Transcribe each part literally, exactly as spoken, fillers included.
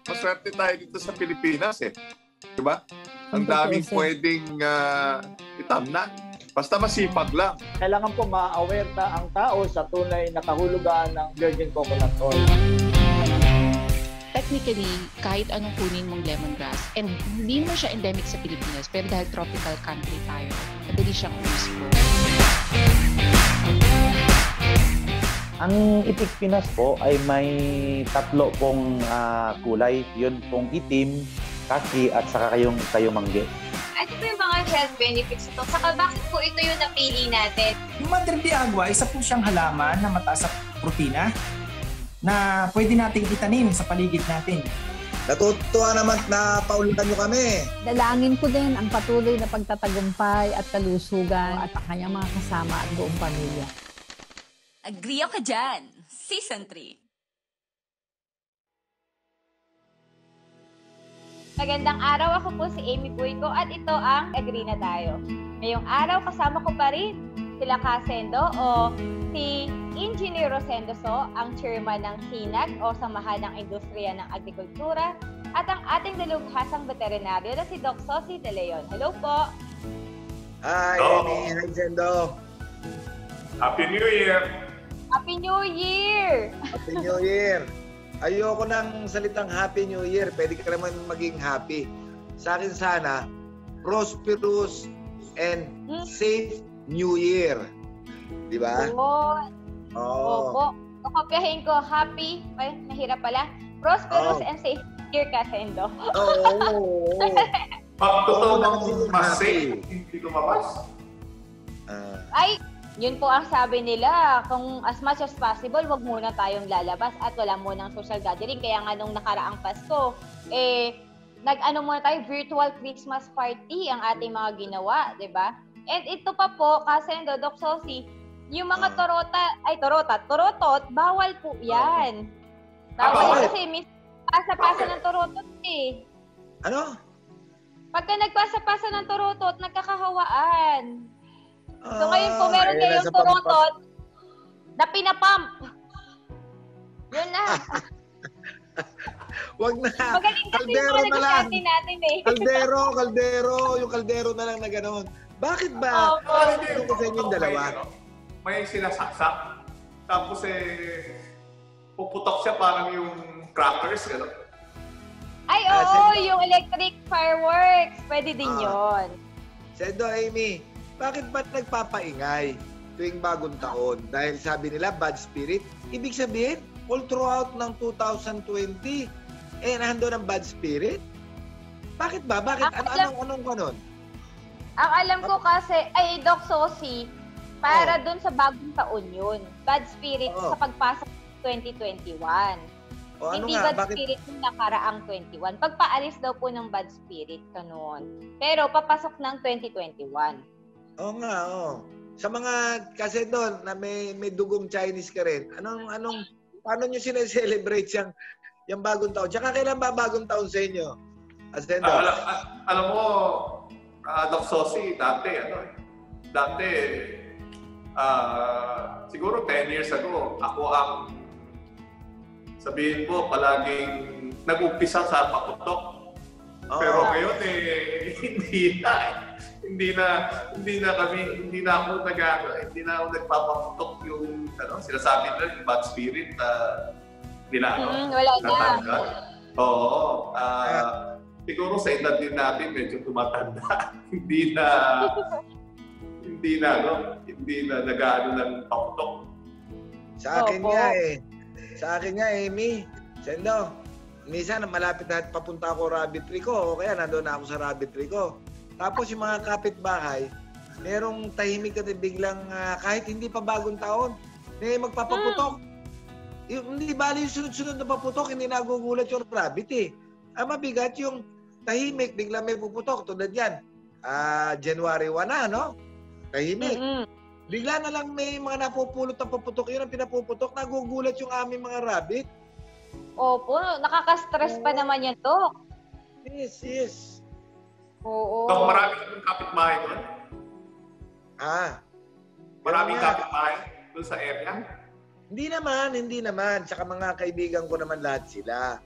Maswerte tayo dito sa Pilipinas eh. Diba? Ang daming pwedeng uh, itamnan. Basta masipag lang. Kailangan po ma-aware ta ang tao sa tunay na kahulugan ng virgin coconut oil. Technically, kahit anong kunin mong lemongrass, and hindi mo siya endemic sa Pilipinas, pero dahil tropical country tayo, madali siyang useful. Ang Itik Pinas po ay may tatlo pong uh, kulay. Yun pong itim, kaki, at saka kayong kayumangge. Ano po yung mga health benefits ito? Saka bakit po ito yung napili natin? Yung Madre de Agua, isa po siyang halaman na mataas sa protina na pwede nating itanim sa paligid natin. Natutuwa naman na paulitan nyo kami. Dalangin ko din ang patuloy na pagtatagumpay at kalusugan at ang kanyang mga kasama at buong pamilya. Agree ka dyan. Season three. Magandang araw, ako po si Amy Puico at ito ang Agree na Tayo. Ngayong araw kasama ko pa rin sila Kasendo o si Engineer Rosendo So, ang chairman ng S I N A G o Samahan ng Industriya ng Agrikultura, at ang ating dalubhasang veterinaryo na si Doc Sosi De Leon. Hello po! Hi, Amy. Hi, Sendo. Happy New Year! Happy New Year! Happy New Year! Ayoko ng salitang Happy New Year. Pwede ka naman maging happy. Sa akin sana, prosperous and hmm? safe New Year. Di ba? Oo. Oo. Opo. Kakopyahin ko, happy, ay, mahirap pala, prosperous oh. and safe year, Kasendo. Oo. Pag totoo bang mas safe, hindi lumabas? Uh, Ay, yun po ang sabi nila, kung as much as possible, wag muna tayong lalabas at wala munang social gathering. Kaya nga nung nakaraang Pasko, eh, nag-ano muna tayo, virtual Christmas party ang ating mga ginawa, di ba? And ito pa po, Kasendo, Doc Sosi, yung mga torota, ay torota, torotot, bawal po yan. Bawal kasi may pasa-pasa ng torotot eh. Ano? Pagka nagpasa-pasa ng torotot, nagkakahawaan. So ngayon po, Ah, meron ayun, kayong nasa torotot na pinapump. Yun na. Wag na. Magaling kasi yung Kaldero mga na lang. negosyante natin eh. Kaldero, kaldero. Yung kaldero na lang na gano'n. Bakit ba? Opo. Parang hindi ko sa inyo yung dalawa. May sinasaksak. Tapos eh, puputok siya parang yung crackers, gano'n. Ay, Ah, oo, sige. yung electric fireworks. Pwede din Ah. yon. Sendo, Amy, bakit ba nagpapaingay tuwing bagong taon? Dahil sabi nila, bad spirit. Ibig sabihin, all throughout ng two thousand twenty, eh, nandun ang bad spirit? Bakit ba? Bakit? Ang Ano, alam- anong, anong ganon? Ang alam ko kasi, ay, Doc Sosi, para dun sa bagong taon yun. Bad spirit Oo. sa pagpasok ng twenty twenty-one. O ano Hindi nga? bad Bakit? spirit yung nakaraang twenty-one. Pagpaalis daw po ng bad spirit, kanon. Pero papasok ng twenty twenty-one. Oo nga, oo. Sa mga, kasi doon, na may, may dugong Chinese ka rin, anong, anong, paano nyo sineselebrate yung, yung bagong taon? Tsaka kailan ba bagong taon sa inyo? Ascendo? Ah, alam, ah, alam mo, uh, Doc Sosi, dati, ano eh, dati, ah, siguro ten years ago, ako ang, sabihin mo, palaging nag-umpisa sa paputok. Oo. Pero ngayon eh, hindi na eh. Hindi na, hindi na kami, hindi na ako nag hindi na ako nagpapaputok yung, ano, sinasabi nila, yung bad spirit, uh, hindi na, ano, Mm, wala na. natanggal. Oo. ah siguro sa edad din natin, medyo tumatanda. hindi na, hindi na, ano, hindi na nag-ano ng paputok. Sa akin Opo. nga eh. Sa akin nga, Amy. Sendo, minsan malapit na papunta ako rabbit tree ko o kaya nandun na ako sa rabbit tree ko. Tapos yung mga kapitbahay, merong tahimik at biglang uh, kahit hindi pa bagong taon, may magpapaputok. Yung, hindi bali yung sunod-sunod na paputok, hindi nagugulat yung rabbit eh. Ang mabigat yung tahimik, biglang may puputok. Tulad yan, uh, January first na, no? Tahimik. Mm-hmm. Bigla na lang may mga napupulot na paputok. Yun ang pinapuputok. Nagugulat yung aming mga rabbit. Opo, nakaka-stress pa naman yan, Doc. Yes, yes. Oo. So, marami kang kapitbahay doon? Ah. Maraming Kaya nga. kapitbahay doon sa area? Hindi naman, hindi naman. Tsaka mga kaibigan ko naman lahat sila.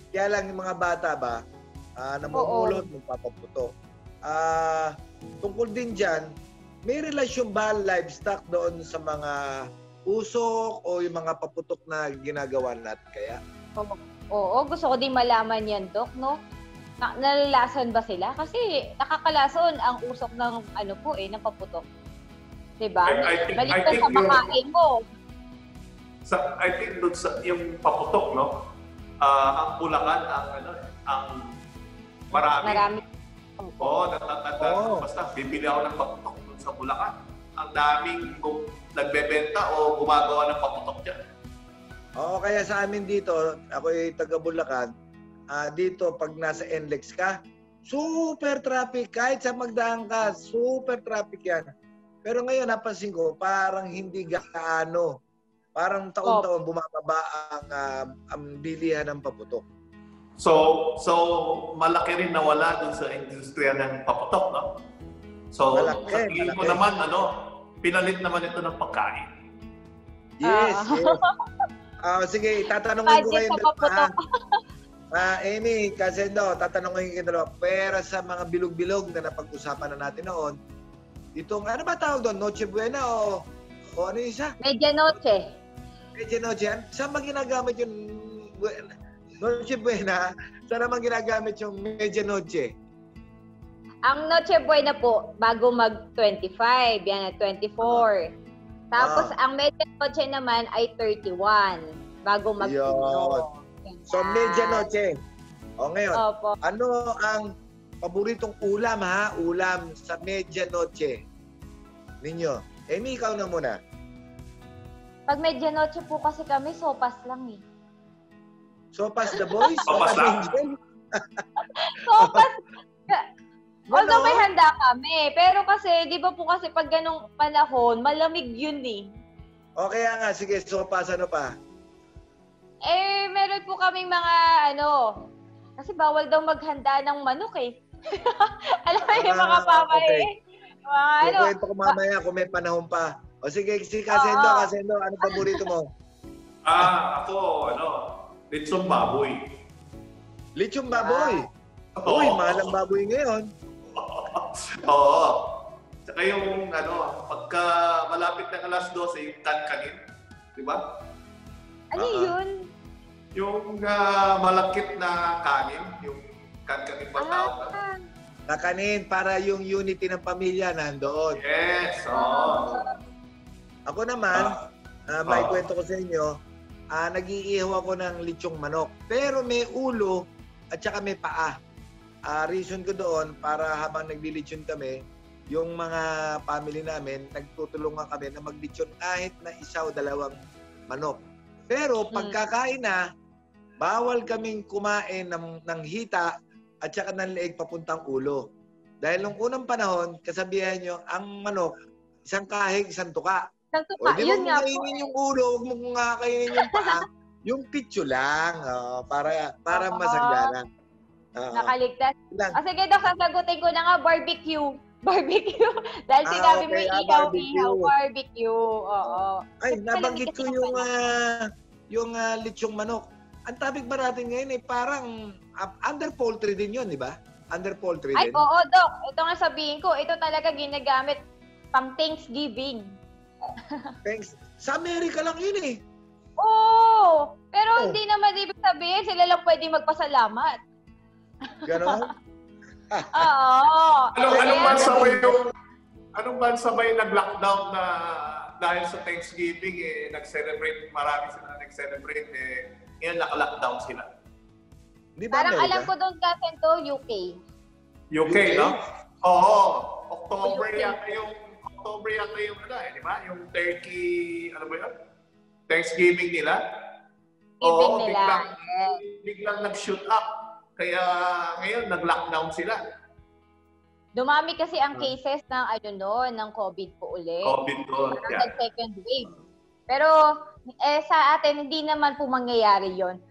Kaya lang yung mga bata ba, uh, namumulot, magpapaputok. Ah, tungkol din dyan, may relasyon ba livestock doon sa mga usok o yung mga paputok na ginagawa natin kaya? Oo, oo, gusto ko din malaman yan, Doc, no? Na nalalason ba sila? Kasi nakakalason ang usok ng ano po eh, ng paputok. Diba? I, I think, Balik I ka think sa makain mo. Sa, I think doon sa yung paputok, no? Uh, ang Bulacan, ang ano, ang marami. Marami. Oo, natatanda. Oh. Basta bibili ako ng paputok doon sa Bulacan. Ang daming gum- nagbebenta o gumagawa ng paputok dyan. Oo, kaya sa amin dito, ako ay taga Bulacan, uh, dito pag nasa N L E X ka, super traffic. Kahit sa magdaan ka, super traffic yan. Pero ngayon, napansin ko, parang hindi gaano. Parang taon-taon bumababa ang, uh, ang bilihan ng paputok. So, so malaki rin nawala dun sa industriya ng paputok, no? So, Malaki, sa tingin mo malaki. naman, ano, pinalit naman ito ng pagkain. Yes, Ah. yes. Ah, sige, tatanungin ko Budget kayo sa dalawa. paputok. Ah, Amy, kasi no, tatanungin ko kayo dalawa. Pera sa mga bilog-bilog na napag-usapan na natin noon, itong, ano ba tawag doon? Noche Buena o, o ano yung isa? Medianoche. Medianoche. Saan ba ginagamit yung Noche Buena? Saan naman ginagamit yung Medianoche? Ang Noche Buena po, bago mag twenty-five, yan at twenty-four. Tapos Ah. ang Medianoche naman ay thirty-one, bago mag Yun. So, Medianoche. O ngayon, Opo. ano ang paboritong ulam ha? Ulam sa Medianoche ninyo. Amy, ikaw na muna. Pag Medianoche po kasi kami, sopas lang eh. Sopas the boys? Sopas lang? Angel? Sopas! Although Ano? may handa kami. Pero kasi, di ba po kasi pag ganong panahon, malamig yun eh. O kaya nga, sige, sopas ano pa? Eh, meron po kaming mga ano, kasi bawal daw maghanda ng manok eh. Alam mo yung mga Ah, papa okay. eh. Mga ano, Kukwento ko mamaya kung may panahon pa. O sige, si Kasendo, Oo. Kasendo, ano paborito mo? Ah, ako, ano, litsong baboy. Lechong baboy. Oo. Uy, mahal ang baboy ngayon. Oo. Tsaka yung, ano, pagka malapit ng alas dose, yung kankanin. Di ba? ano Ah, yun? Yung ah, malakit na kanin, yung kankanin ba tawag? Ah, Kakanin para yung unity ng pamilya nandoon. Yes, oo. Ako naman, ah, may Ah. kwento ko sa inyo, ah, nag-iihaw ako ng lechong manok. Pero may ulo at saka may paa. Ah, reason ko doon, para habang naglilitsyon kami, yung mga family namin, nagtutulungan kami na maglitsyon kahit na isa o dalawang manok. Pero pagkakain na, bawal kaming kumain ng, ng hita at saka ng leeg papuntang ulo. Dahil nung unang panahon, kasabihan nyo, ang manok, isang kahig, isang tuka. Isang O, tuka, di yun mo nga po. kainin yung ulo, huwag mo nga kainin yung paa, yung pitso lang, oh, para para Oo. masagana. Oo. Nakaligtas. Lang. O sige, Dok, sasagutin ko na nga, barbecue. Barbecue. Dahil Ah, sinabi mo okay, yung ah, ihaw, barbecue. ihaw, barbecue. Oo. Ay, Kasi nabanggit malamig ko kasi yung ang ah, yung ah, lechong manok. Ang topic ba natin ngayon eh, parang ah, under poultry din yun, di ba? Under poultry Ay, din. oo, Dok. Ito nga sabihin ko, ito talaga ginagamit pang Thanksgiving. Thanks. Sa Amerika lang yun eh. Oo! Pero Oh. hindi naman ibig sabihin, sila lang pwede magpasalamat. Ganon? Oo. Anong, anong Kaya- bansa ba yung, anong bansa ba yung nag-lockdown na dahil sa Thanksgiving, eh, nag-celebrate, marami sila nag-celebrate, eh, ngayon naka-lockdown sila. Di ba Parang Amerika? alam ko doon kasi to, U K. U K, U K? no? Oo. October U K. yata yung, October yata yung, ano, eh, di ba? Yung turkey, ano ba yun? Thanksgiving nila. Giving Oo, nila. biglang, Yes. biglang nag-shoot up. Kaya ngayon, nag-lockdown sila. Dumami kasi ang Ah. cases ng ano no, ng COVID po ulit. COVID doon. Parang Yeah. nag-second wave. Pero eh, sa atin, hindi naman po mangyayari yon.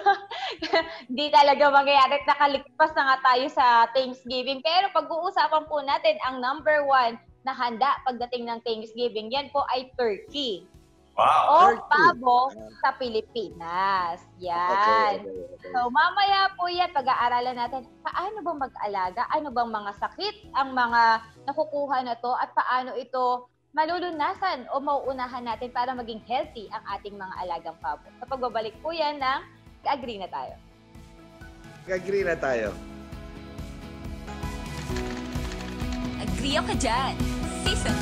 Hindi talaga mangyayari. Nakaligpas na nga tayo sa Thanksgiving. Pero pag-uusapan po natin, ang number one na handa pagdating ng Thanksgiving, yan po ay turkey. Wow. o Turkey. pabo sa Pilipinas. Yan. Okay, okay, okay. So mamaya po yan, pag-aaralan natin, paano bang mag-alaga? Ano bang mga sakit ang mga nakukuha na to at paano ito malulunasan o mauunahan natin para maging healthy ang ating mga alagang pabo. Sa pagbabalik po yan ng Agree na tayo. Agree na tayo. Agree ka dyan. Season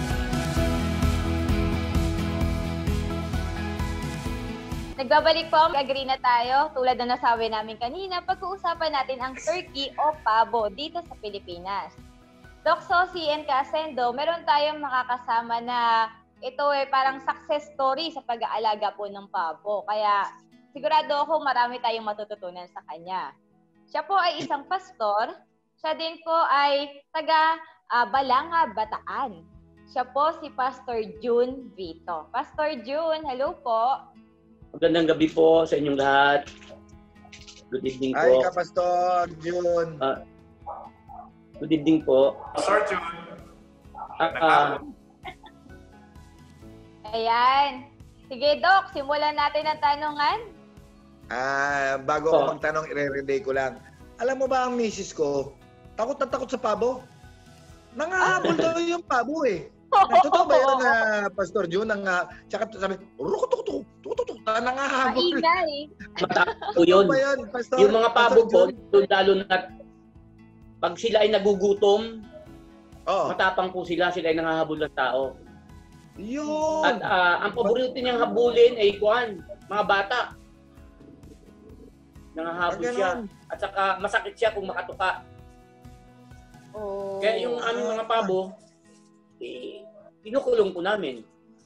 Nagbabalik po ang Agree na tayo. Tulad na nasabi namin kanina, pag-uusapan natin ang turkey o pabo dito sa Pilipinas. Doc Sosi and Casendo, meron tayong makakasama na ito ay parang success story sa pag-aalaga po ng pabo. Kaya sigurado ako marami tayong matututunan sa kanya. Siya po ay isang pastor. Siya din po ay taga uh, Balanga, Bataan. Siya po si Pastor June Vito. Pastor June, hello po. Magandang gabi po sa inyong lahat. Good evening po. Ay, Kapastor June. Uh, good evening po. Pastor June. Uh, uh, Ayan. Sige, Doc, simulan natin ang tanungan. Ah, bago Oh. ako magtanong, i-relay ko lang. Alam mo ba ang misis ko, takot na takot sa pabo? Nangahabol daw yung pabo eh. Ay, totoo ba yan na Pastor June? Nang, tsaka sabi, rukutuk-tuk, tukutuk, nangahabol. Maingay. Matapang po yun. Totoo ba yan, Pastor? Yung mga pabo Pastor po, June? lalo na pag sila ay nagugutom, Oh, matapang po sila, sila ay nangahabol ng tao. yun. At uh, ang paborito niyang habulin ay kuwan, mga bata. Nangahabol Ah, siya. ganun. At saka masakit siya kung makatuka. Oh. Kaya yung aming mga pabo, eh, kinukulong po namin.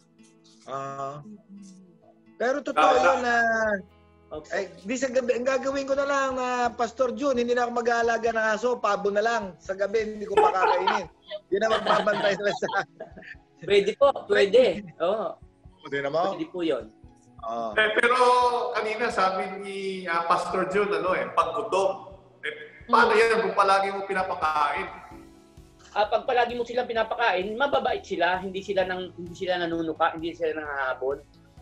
Ah. Pero totoo Ah, yun na, Okay. eh, di sa gabi, ang gagawin ko na lang na Pastor June, hindi na ako mag-aalaga ng aso, pabo na lang. Sa gabi, hindi ko pakakainin. Hindi na magbabantay na sa... Pwede po, pwede. Oo, Pwede na mo? pwede po yun. Ah. Eh, pero kanina sabi ni ah, Pastor June, ano eh, paggutom. Eh, paano yan kung palagi mo pinapakain? Ah, pag palagi mo silang pinapakain, mababait sila, hindi sila nang hindi sila nanunuka, hindi sila nanghahabol.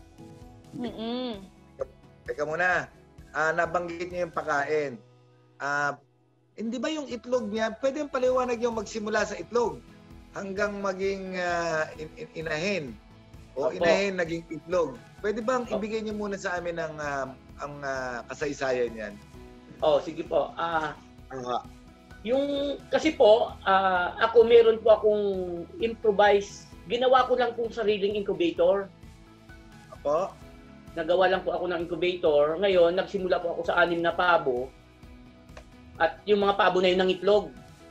Mm-mm. Teka muna, ah, nabanggit niyo yung pakain. Ah, hindi ba yung itlog niya, pwede yung paliwanag yung magsimula sa itlog hanggang maging ah, in- in- inahin o Opo. inahin naging itlog. Pwede bang Opo. ibigay niyo muna sa amin ang, ah, ang ah, kasaysayan yan? Oh, sige po. Ah, Ah, yung kasi po, ah, ako meron po akong improvise. Ginawa ko lang po sariling incubator. Apo? Nagawa lang po ako ng incubator. Ngayon, nagsimula po ako sa anim na pabo. At yung mga pabo na yun ng itlog.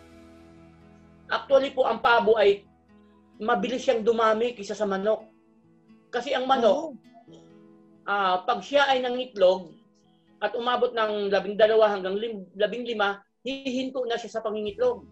Actually po, ang pabo ay mabilis siyang dumami kaysa sa manok. Kasi ang manok, Oo. ah, pag siya ay nangitlog at umabot ng labing dalawa hanggang lim, labing lima, hihinto na siya sa pangingitlog.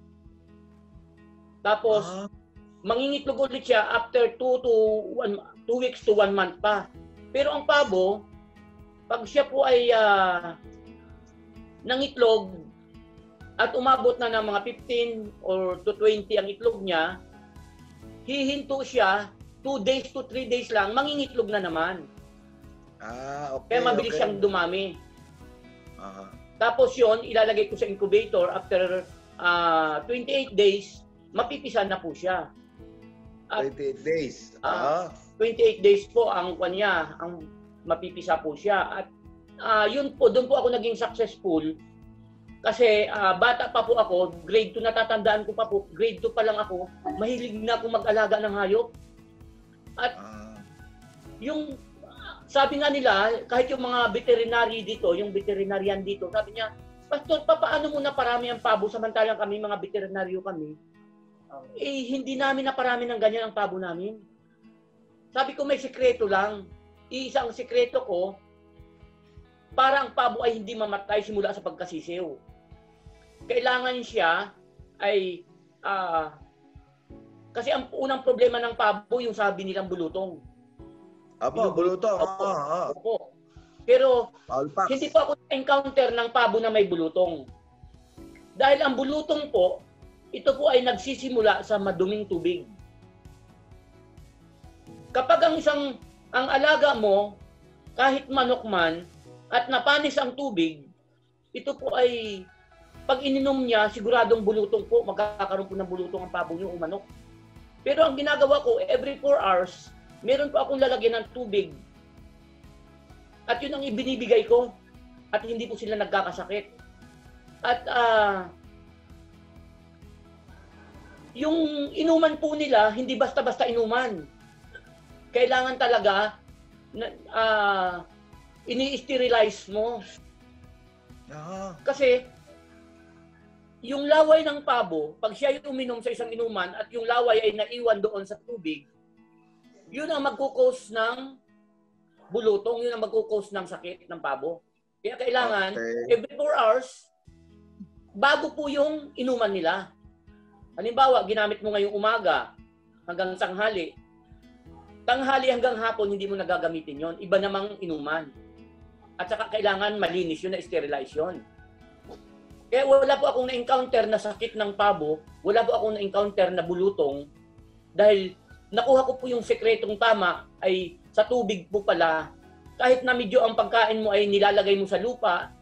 Tapos, Ah, mangingitlog ulit siya after two to one, two weeks to one month pa. Pero ang pabo, pag siya po ay uh, nangitlog at umabot na ng mga fifteen or to twenty ang itlog niya, hihinto siya two days to three days lang, mangingitlog na naman. ah, okay. Kaya mabilis okay. siyang dumami. Aha. Tapos yon ilalagay ko sa incubator after uh, twenty-eight days, mapipisa na po siya. At twenty-eight days. Ah. Ah. twenty-eight days po ang kanya, ang mapipisa po siya. At uh, yun po, doon po ako naging successful. Kasi uh, bata pa po ako, grade two natatandaan ko pa po, grade two pa lang ako, mahilig na ako mag-alaga ng hayop. At Ah. yung, sabi nga nila, kahit yung mga veterinary dito, yung veterinarian dito, sabi niya, Pastor, pa, paano mo na parami ang pabo samantalang kami, mga veterinaryo kami, eh hindi namin na parami ng ganyan ang pabo namin. Sabi ko may sikreto lang. Iisa ang sikreto ko, para ang pabo ay hindi mamatay simula sa pagkasisiw. Kailangan siya ay, ah, kasi ang unang problema ng pabo, yung sabi nilang bulutong. Apo, buluto. Opo. Ah, ah. Opo. Pero Alpax. hindi pa ako encounter ng pabo na may bulutong. Dahil ang bulutong po, ito po ay nagsisimula sa maduming tubig. Kapag ang isang ang alaga mo, kahit manok man, at napanis ang tubig, ito po ay, pag ininom niya, siguradong bulutong po, magkakaroon po ng bulutong ang pabo niyo o manok. Pero ang ginagawa ko, every four hours, meron po akong lalagyan ng tubig. At yun ang ibinibigay ko. At hindi po sila nagkakasakit. At uh, yung inuman po nila, hindi basta-basta inuman. Kailangan talaga na, uh, ini-sterilize mo. Uh-huh. Kasi yung laway ng pabo, pag siya yung uminom sa isang inuman at yung laway ay naiwan doon sa tubig, yun ang magkukos ng bulutong, yun ang magkukos ng sakit ng pabo. Kaya kailangan, okay, every four hours, bago po yung inuman nila. Halimbawa, ginamit mo ngayong umaga hanggang tanghali. Tanghali hanggang hapon, hindi mo nagagamitin yon. Iba namang inuman. At saka kailangan malinis yun, na sterilize yun. Kaya wala po akong na-encounter na sakit ng pabo, wala po akong na-encounter na bulutong, dahil nakuha ko po yung sekretong tama ay sa tubig po pala. Kahit na medyo ang pagkain mo ay nilalagay mo sa lupa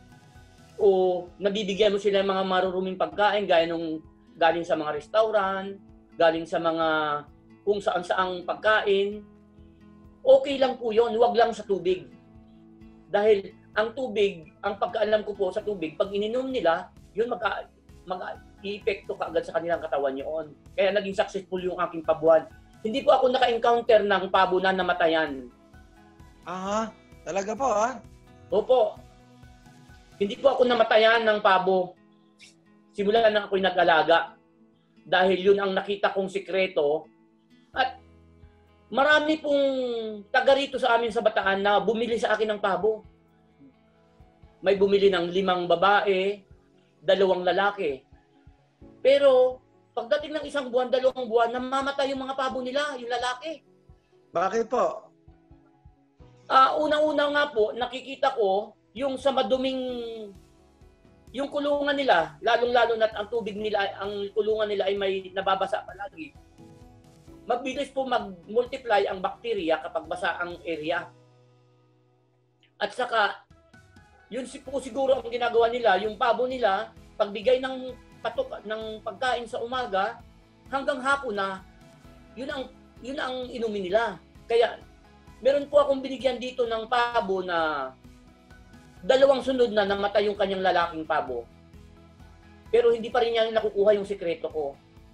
o nabibigyan mo sila ng mga maruruming pagkain gaya nung galing sa mga restaurant, galing sa mga kung saan-saang pagkain, okay lang po yun, huwag lang sa tubig. Dahil ang tubig, ang pagkaalam ko po sa tubig, pag ininom nila, yun mag- mag-i-epekto kaagad sa kanilang katawan yun. Kaya naging successful yung aking pabuhan. Hindi po ako naka-encounter ng pabo na namatayan. Aha, talaga po ha? Opo. Hindi po ako namatayan ng pabo. Simula na ako'y nag-alaga. Dahil yun ang nakita kong sikreto. At marami pong taga rito sa amin sa Bataan na bumili sa akin ng pabo. May bumili ng limang babae, dalawang lalaki. Pero pagdating ng isang buwan, dalawang buwan, namamatay yung mga pabo nila, yung lalaki. Bakit po? Uh, unang-una nga po, nakikita ko yung sa maduming, yung kulungan nila, lalong-lalo na ang tubig nila, ang kulungan nila ay may nababasa palagi. Mabilis po mag-multiply ang bakterya kapag basa ang area. At saka, yun po siguro ang ginagawa nila, yung pabo nila, pagbigay ng patok ng pagkain sa umaga, hanggang hapon na, yun ang, yun ang inumin nila. Kaya, meron po akong binigyan dito ng pabo na dalawang sunod na namatay yung kanyang lalaking pabo. Pero hindi pa rin niya nakukuha yung sikreto ko.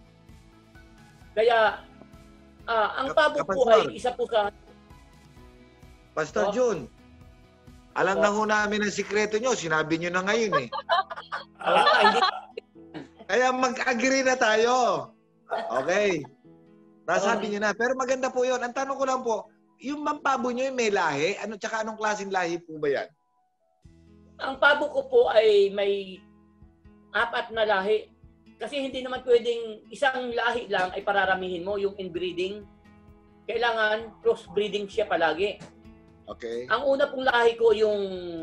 Kaya, ah, ang pabo po ay isa po sa... Pastor oh, Jun, alam oh, na ho namin ang sikreto nyo. Sinabi nyo na ngayon eh. Ah, hindi. Kaya mag-agree na tayo. Okay. Nasabi nyo na. Pero maganda po yun. Ang tanong ko lang po, yung mampabo nyo yung may lahi, ano tsaka anong klaseng lahi po ba yan? Ang pabo ko po ay may apat na lahi. Kasi hindi naman pwedeng isang lahi lang ay pararamihin mo yung inbreeding. Kailangan crossbreeding siya palagi. Okay. Ang una pong lahi ko yung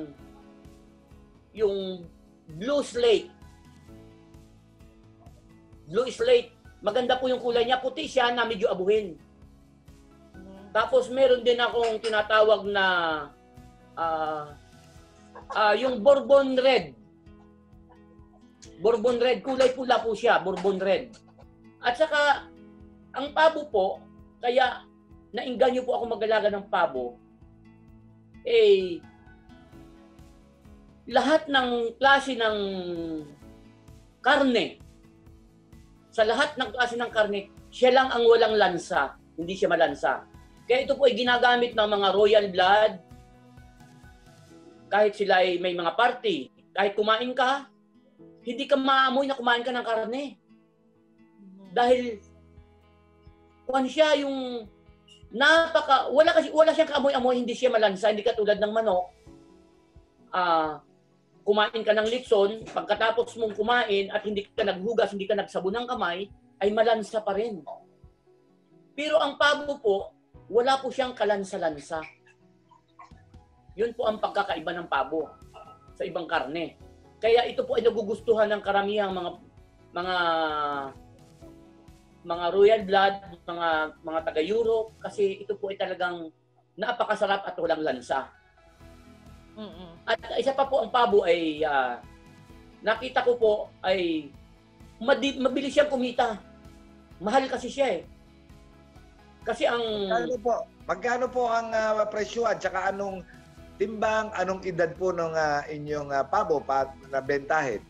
yung blue slate. Blue slate. Maganda po yung kulay niya. Puti siya na medyo abuhin. Tapos meron din akong tinatawag na uh, uh, yung Bourbon Red. Bourbon Red, kulay pula po siya, Bourbon Red. At saka, ang pabo po, kaya nainganyo po ako mag-alaga ng pabo, eh, lahat ng klase ng karne, sa lahat ng klase ng karne, siya lang ang walang lansa, hindi siya malansa. Kaya ito po ay ginagamit ng mga royal blood, kahit sila ay may mga party, kahit kumain ka, hindi ka maamoy na kumain ka ng karne. Dahil, kung siya yung napaka, wala, kasi, wala siyang kaamoy-amoy, hindi siya malansa, hindi katulad ng manok. Uh, kumain ka ng litson, pagkatapos mong kumain at hindi ka naghugas, hindi ka nagsabon ng kamay, ay malansa pa rin. Pero ang pabo po, wala po siyang kalansa-lansa. Yun po ang pagkakaiba ng pabo sa ibang karne. Kaya ito po ay nagugustuhan ng karamihang mga mga mga royal blood, mga mga taga-Europe kasi ito po ay talagang napakasarap at walang lansa. Mm-mm. At isa pa po ang pabo ay uh, nakita ko po ay madi- mabilis siyang kumita. Mahal kasi siya eh. Kasi ang... Magkano po, magkano po ang uh, presyo at saka anong timbang, anong edad po ng uh, inyong uh, pabo pa nabentahin?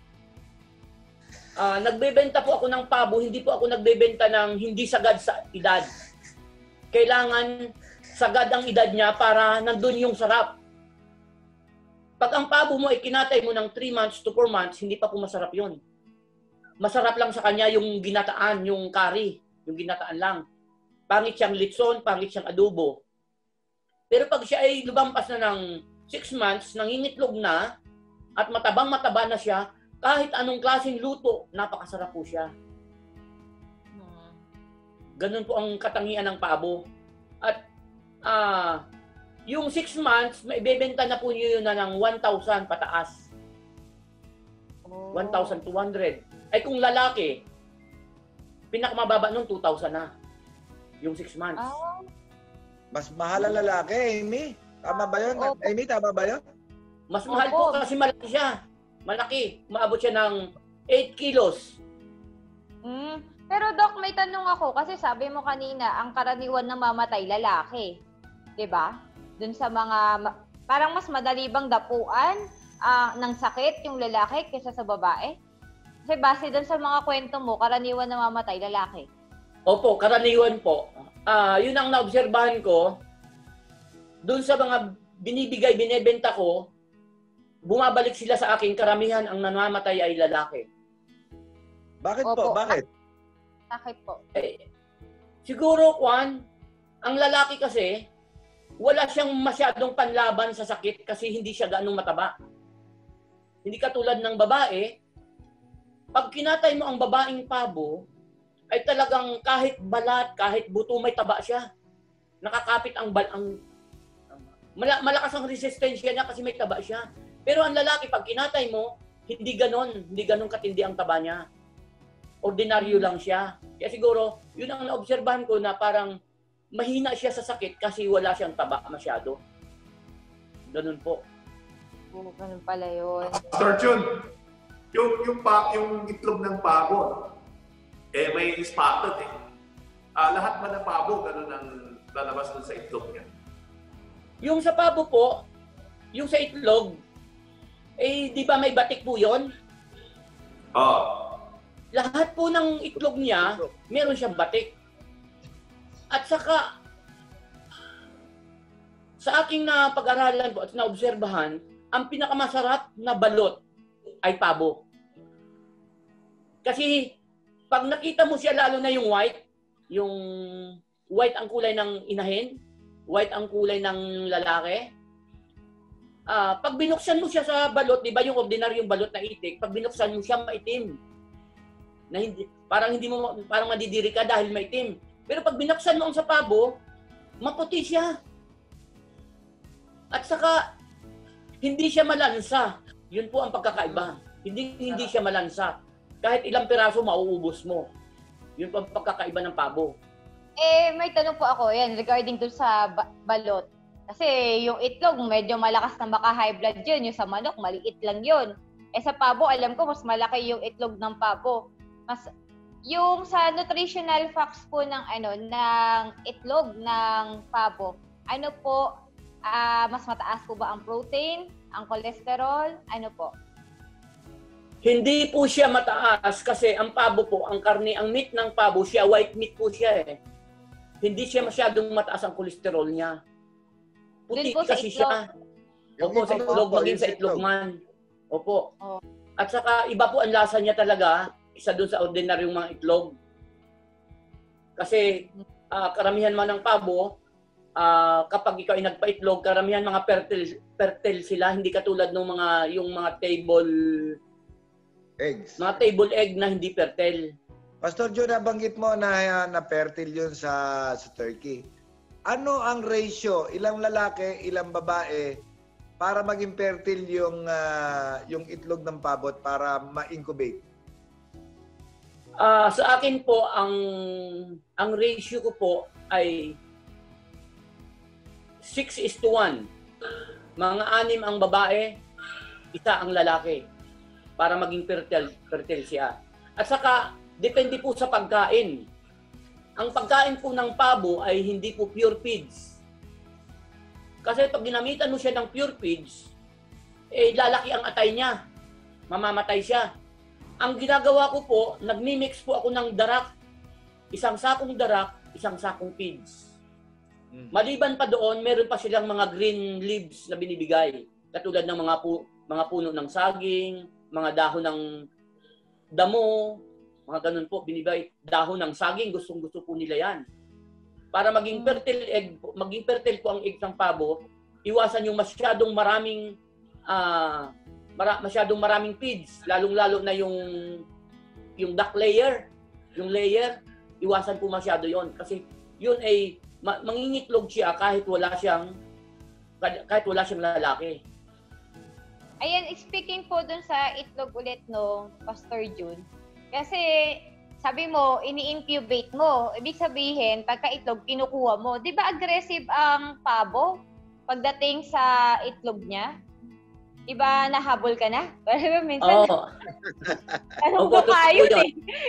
Uh, nagbebenta po ako ng pabo, hindi po ako nagbebenta ng hindi sagad sa edad. Kailangan sagad ang edad niya para nandun yung sarap. Pag ang pabo mo ay kinatay mo ng three months to four months, hindi pa po masarap yun. Masarap lang sa kanya yung ginataan, yung curry, yung ginataan lang. Pangit siyang litson, pangit siyang adobo. Pero pag siya ay lumampas na ng six months, nangingitlog na, at matabang-mataba na siya, kahit anong klaseng luto, napakasarap po siya. Ganun po ang katangian ng pabo. At ah, uh, yung six months, maibebenta na po niyo yun na ng one thousand pataas. one thousand two hundred. Ay kung lalaki, pinakamababa nun two thousand na. Yung six months. Ah. Mas mahal ang lalaki, Amy. Tama ba yun? Opo. Amy, tama ba yun? Mas mahal po Opo. kasi malaki siya. Malaki. Maabot siya ng eight kilos. Mm. Pero Doc, may tanong ako kasi sabi mo kanina, ang karaniwan na mamatay lalaki. 'Di ba? Dun sa mga, parang mas madali bang dapuan uh, ng sakit yung lalaki kaysa sa babae? Kasi base dun sa mga kwento mo, karaniwan na mamatay lalaki. Opo, karaniwan po. Ah, uh, yun ang naobserbahan ko. Dun sa mga binibigay, binebenta ko, bumabalik sila sa akin, karamihan ang namamatay ay lalaki. Bakit Opo. po? Bakit? Bakit po? Eh, siguro, Juan, ang lalaki kasi, wala siyang masyadong panlaban sa sakit kasi hindi siya ganong mataba. Hindi katulad ng babae, pag kinatay mo ang babaeng pabo, ay talagang kahit balat, kahit buto may taba siya. Nakakapit ang bal ang malakas ang resistensya niya kasi may taba siya. Pero ang lalaki pag kinatay mo, hindi ganon, hindi ganon katindi ang taba niya. Ordinaryo lang siya. Kaya siguro, yun ang naobserbahan ko na parang mahina siya sa sakit kasi wala siyang taba masyado. Ganun po. Oh, ganun pala yun. Pastor Jun, yung, yung, pa, yung itlog ng pabo, eh may spotted eh. Ah, lahat ba ng pabo ganun ang lalabas dun sa itlog niya? Yung sa pabo po, yung sa itlog, eh di ba may batik po yun? Oo. Oh. Lahat po ng itlog niya, meron siyang batik. At saka, sa aking na pag-aralan po at naobserbahan, ang pinakamasarap na balot ay pabo. Kasi, pag nakita mo siya, lalo na yung white, yung white ang kulay ng inahin, white ang kulay ng lalaki, uh, pag binuksan mo siya sa balot, di ba yung ordinaryong balot na itik, pag binuksan mo siya, maitim. Na hindi, parang hindi mo, parang madidiri ka dahil maitim. Pero pag binuksan mo ang sa pabo, maputi siya. At saka, hindi siya malansa. Yun po ang pagkakaiba. Hindi hindi siya malansa. Kahit ilang piraso, mauubos mo. Yun po ang pagkakaiba ng pabo. Eh, may tanong po ako, yan, regarding to sa ba- balot. Kasi yung itlog, medyo malakas na maka-high blood yun. Yung sa manok, maliit lang yun. Eh sa pabo, alam ko, mas malaki yung itlog ng pabo. Mas, yung sa nutritional facts po ng ano ng itlog ng pabo, ano po, uh, mas mataas po ba ang protein, ang cholesterol, ano po? Hindi po siya mataas kasi ang pabo po, ang karne, ang meat ng pabo siya, white meat po siya eh. Hindi siya masyadong mataas ang cholesterol niya. Puti kasi siya. Opo, sa itlog, maging sa itlog man. Opo. Oh. At saka iba po ang lasa niya talaga, isa doon sa ordinaryong mga itlog. Kasi uh, karamihan man ng pabo, uh, kapag ikaw ay nagpa-itlog, karamihan mga fertile, fertile sila, hindi katulad ng mga yung mga table eggs. Mga table egg na hindi fertile. Pastor Joe, nabanggit mo na na fertile yun sa sa turkey. Ano ang ratio, ilang lalaki, ilang babae para maging fertile yung uh, yung itlog ng pabot para ma-incubate? Uh, sa akin po, ang ang ratio ko po ay six is to one. Mga anim ang babae, isa ang lalaki para maging fertile, fertile siya. At saka, depende po sa pagkain. Ang pagkain po ng pabo ay hindi po pure feeds. Kasi pag ginamitan mo siya ng pure feeds, eh lalaki ang atay niya. Mamamatay siya. Ang ginagawa ko po, nagmi-mix po ako ng darak. Isang sakong darak, isang sakong feeds. Maliban pa doon, meron pa silang mga green leaves na binibigay. Katulad ng mga pu mga puno ng saging, mga dahon ng damo, mga ganun po, binibigay. Dahon ng saging, gustong-gusto po nila yan. Para maging fertile egg, maging fertile po ang egg ng pabo, iwasan yung masyadong maraming uh, mara, masyadong maraming feeds, lalong-lalo na yung yung duck layer, yung layer, iwasan po masyado yon kasi yun ay ma mangingitlog siya kahit wala siyang kahit wala siyang lalaki. Ayan, speaking po dun sa itlog ulit no, Pastor June. Kasi sabi mo, ini-incubate mo. Ibig sabihin, pagka-itlog, kinukuha mo. Di ba aggressive ang pabo pagdating sa itlog niya? Di ba nahabol ka na? Minsan, Oo. anong ko kayo eh.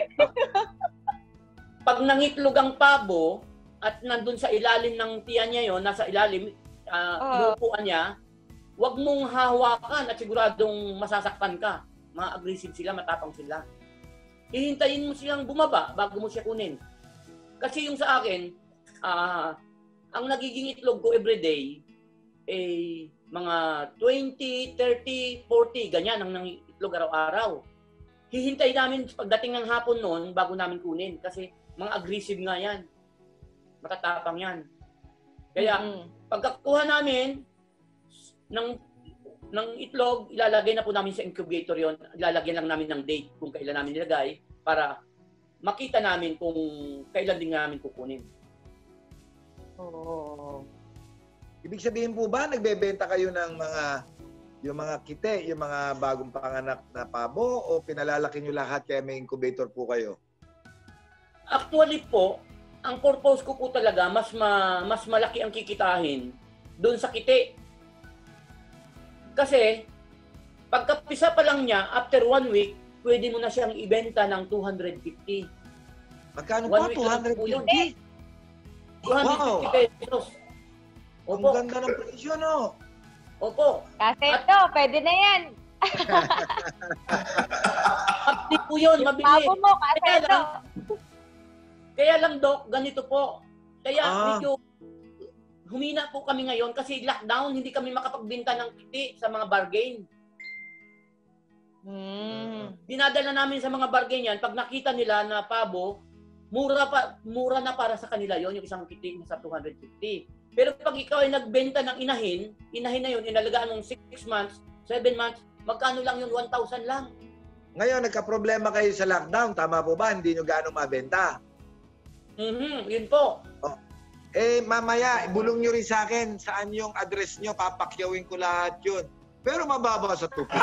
Pag nangitlog ang pabo, at nandun sa ilalim ng tiyan niya yon, nasa ilalim, uh, oh. inuupuan niya, huwag mong hahawakan at siguradong masasaktan ka. Mga aggressive sila, matapang sila. Hihintayin mo silang bumaba bago mo siya kunin. Kasi yung sa akin, uh, ang nagiging itlog ko everyday, eh, mga twenty, thirty, forty, ganyan ang itlog araw-araw. Hihintay namin pagdating ng hapon noon bago namin kunin kasi mga aggressive nga yan. Matatapang yan. Kaya, mm-hmm. pagkakuha namin ng, ng itlog, ilalagay na po namin sa incubator yon. Ilalagyan lang namin ng date kung kailan namin nilagay para makita namin kung kailan din namin kukunin. Oh. Ibig sabihin po ba, nagbebenta kayo ng mga yung mga kite, yung mga bagong panganak na pabo o pinalalaki nyo lahat kaya may incubator po kayo? Actually po, ang purpose ko po talaga, mas ma, mas malaki ang kikitahin doon sa kite. Kasi, pagkapisa pa lang niya, after one week, pwede mo na siyang ibenta ng two hundred fifty. Magkano po? two hundred fifty? two hundred fifty wow. pesos. Opo. Ang ganda ng presyo, no? Opo. Kasi ito, At... pwede na yan. Mabili po yun, mabili. Pabo mo, kasi kaya ito. Lang, kaya lang, Doc, ganito po. Kaya ah. medyo humina po kami ngayon kasi lockdown, hindi kami makapagbenta ng kiti sa mga bargain. Hmm. Dinadala namin sa mga bargain yan. Pag nakita nila na pabo, mura pa mura na para sa kanila yon yung isang kiti sa two hundred fifty. Pero pag ikaw ay nagbenta ng inahin, inahin na yun, inalagaan mong six months, seven months, magkano lang yun? one thousand lang. Ngayon, nagka-problema kayo sa lockdown. Tama po ba? Hindi nyo gaano mabenta. Mm-hmm, yun po. Oh. Eh, mamaya, ibulong nyo rin sa akin saan yung address nyo. Papakyawin ko lahat yun. Pero mababa sa tupi.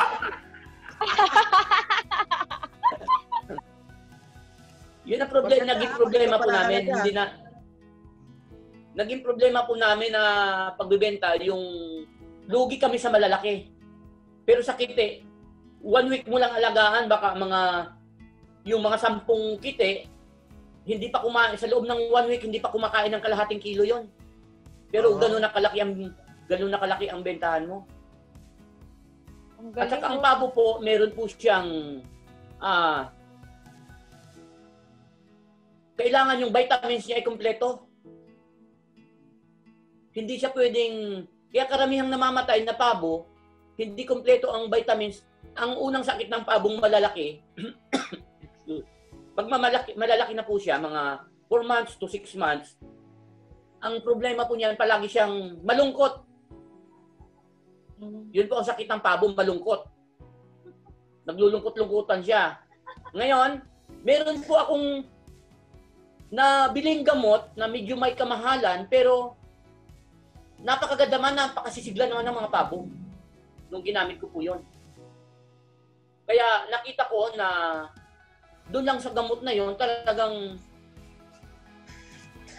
Yun ang problema. Naging problema po namin. Hindi na... Naging problema po namin na pagbibenta, yung lugi kami sa malalaki. Pero sa kite, one week mo lang alagaan, baka mga, yung mga sampung kite, hindi pa kumain, sa loob ng one week, hindi pa kumakain ng kalahating kilo yon. Pero uh-huh. gano'n na kalaki ang, gano'n na kalaki ang bentahan mo. At saka ang pabo po, meron po siyang, ah, kailangan yung vitamins niya ay kumpleto. Hindi siya pwedeng, kaya karamihang namamatay na pabo, hindi kumpleto ang vitamins. Ang unang sakit ng pabong malalaki, pag mamalaki, malalaki na po siya, mga four months to six months, ang problema po niyan, palagi siyang malungkot. Yun po ang sakit ng pabong, malungkot. Naglulungkot-lungkutan siya. Ngayon, meron po akong nabiling gamot na medyo may kamahalan, pero napakaganda man, napakasisigla naman ng mga pabo nung ginamit ko po yun. Kaya nakita ko na doon lang sa gamot na yon talagang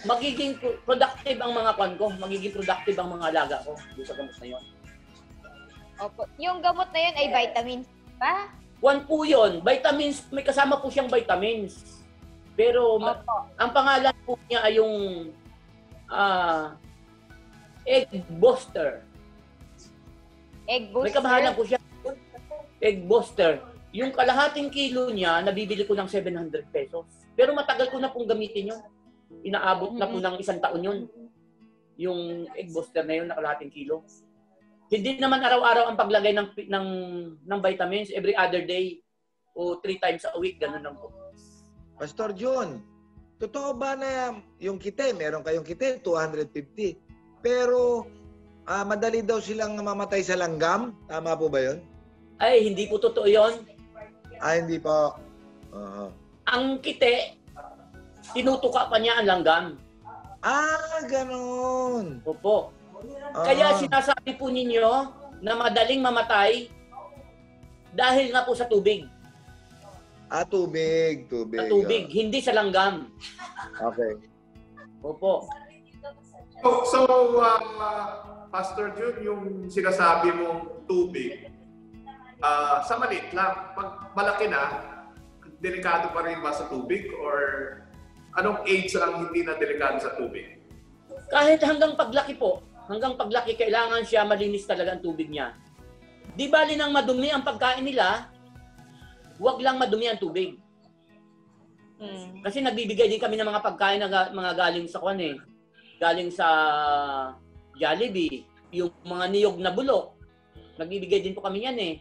magiging productive ang mga kwan ko, magiging productive ang mga alaga ko doon sa gamot na yun. Opo. Yung gamot na yun ay vitamins ba? Kwan po yun, vitamins, may kasama po siyang vitamins. Pero Opo. ang pangalan po niya ay yung uh, egg booster. Egg booster? May kamahalan po siya. Egg booster. Yung kalahating kilo niya, nabibili ko ng seven hundred pesos. Pero matagal ko na pong gamitin yun. Inaabot na po ng isang taon yun. Yung egg booster na yun, na kalahating kilo. Hindi naman araw-araw ang paglagay ng, ng, ng vitamins. Every other day o three times a week, ganun lang po. Pastor John, totoo ba na yung kite, meron kayong kite, two hundred fifty. Pero ah, madali daw silang mamatay sa langgam? Tama po ba yun? Ay, hindi po totoo yun. Ah, hindi po. Uh-huh. Ang kite, tinutuka pa niya ang langgam. Ah, ganun. Opo. Ah. Kaya sinasabi po ninyo na madaling mamatay dahil nga po sa tubig. Ah, tubig. Tubig. Sa tubig, ah. hindi sa langgam. Okay. Opo. So, so uh, Pastor Jun, yung sinasabi mong tubig, uh, sa maliit lang, pag malaki na, delikado pa rin ba sa tubig? Or anong age ang hindi na delikado sa tubig? Kahit hanggang paglaki po, hanggang paglaki, kailangan siya malinis talaga ang tubig niya. Di bali nang madumi ang pagkain nila, huwag lang madumi ang tubig. Hmm. Kasi nagbibigay din kami ng mga pagkain na ga, mga galing sa kwan eh. Galing sa Jollibee, yung mga niyog na bulok. Nagbibigay din po kami yan eh.